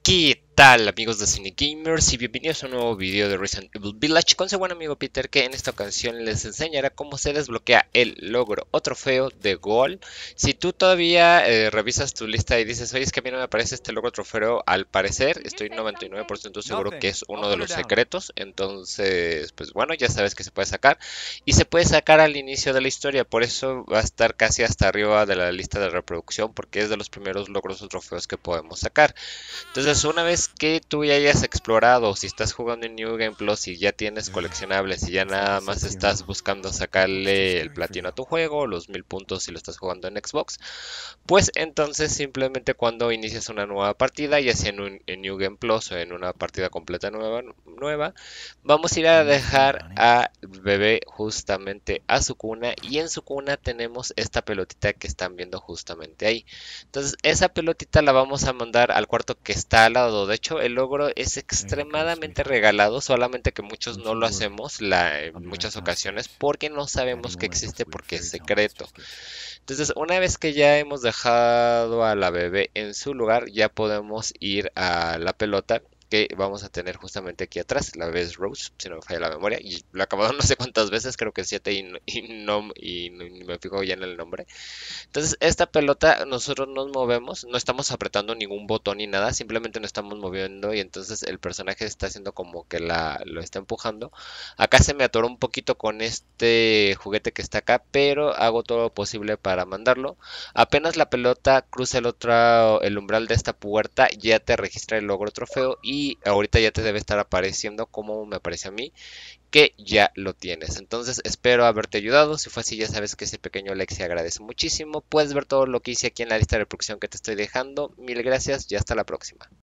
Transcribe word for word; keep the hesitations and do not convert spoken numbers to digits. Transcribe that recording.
¿Qué tal, amigos de Cine Gamers? Y bienvenidos a un nuevo video de Resident Evil Village con su buen amigo Peter, que en esta ocasión les enseñará cómo se desbloquea el logro o trofeo de Gol. Si tú todavía eh, revisas tu lista y dices, oye, es que a mí no me aparece este logro trofeo, al parecer estoy noventa y nueve por ciento seguro que es uno de los secretos. Entonces, pues bueno, ya sabes que se puede sacar. Y se puede sacar al inicio de la historia, por eso va a estar casi hasta arriba de la lista de reproducción, porque es de los primeros logros o trofeos que podemos sacar. Entonces, una vez que tú ya hayas explorado, si estás jugando en New Game Plus y ya tienes coleccionables y ya nada más estás buscando sacarle el platino a tu juego, los mil puntos si lo estás jugando en Xbox, pues entonces simplemente cuando inicias una nueva partida, ya sea en, un, en New Game Plus o en una partida completa nueva, nueva, vamos a ir a dejar a bebé justamente a su cuna, y en su cuna tenemos esta pelotita que están viendo justamente ahí. Entonces esa pelotita la vamos a mandar al cuarto que está al lado. De hecho, el logro es extremadamente regalado, solamente que muchos no lo hacemos la, en muchas ocasiones porque no sabemos que existe, porque es secreto. Entonces, una vez que ya hemos dejado a la bebé en su lugar, ya podemos ir a la pelota que vamos a tener justamente aquí atrás. La bebé es Rose, si no me falla la memoria, y lo he acabado no sé cuántas veces, creo que siete, y, no, y, no, y no me fijo ya en el nombre. Entonces, esta pelota nosotros nos movemos, no estamos apretando ningún botón ni nada, simplemente nos estamos moviendo, y entonces el personaje está haciendo como que la, lo está empujando. Acá se me atoró un poquito con este juguete que está acá, pero hago todo lo posible para mandarlo. Apenas la pelota cruza el otro, el umbral de esta puerta, ya te registra el logro trofeo, y ahorita ya te debe estar apareciendo como me aparece a mí, que ya lo tienes. Entonces espero haberte ayudado. Si fue así, ya sabes que ese pequeño like se agradece muchísimo. Puedes ver todo lo que hice aquí en la lista de reproducción que te estoy dejando. Mil gracias y hasta la próxima.